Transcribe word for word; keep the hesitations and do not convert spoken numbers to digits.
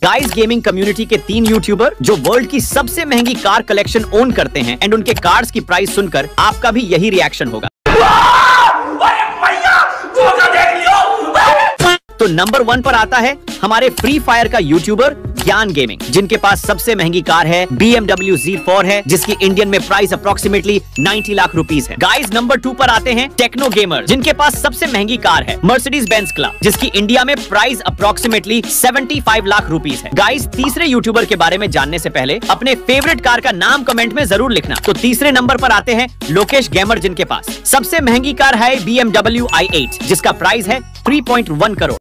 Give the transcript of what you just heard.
Guys gaming community के तीन YouTuber जो वर्ल्ड की सबसे महंगी कार कलेक्शन ओन करते हैं एंड उनके कार्स की प्राइस सुनकर आपका भी यही रिएक्शन होगा। तो नंबर वन पर आता है हमारे फ्री फायर का यूट्यूबर ज्ञान गेमिंग, जिनके पास सबसे महंगी कार है B M W Z four है, जिसकी इंडियन में प्राइस अप्रोक्सीमेटली नब्बे लाख रुपीस है। गाइस नंबर टू पर आते हैं टेक्नो गेमर, जिनके पास सबसे महंगी कार है मर्सिडीज बेंज क्लब, जिसकी इंडिया में प्राइस अप्रोक्सीमेटली पचहत्तर लाख रुपीस है। गाइस तीसरे यूट्यूबर के बारे में जानने से पहले अपने फेवरेट कार का नाम कमेंट में जरूर लिखना। तो तीसरे नंबर पर आते हैं लोकेश गेमर, जिनके पास सबसे महंगी कार है B M W I eight, जिसका प्राइस है तीन पॉइंट एक करोड़।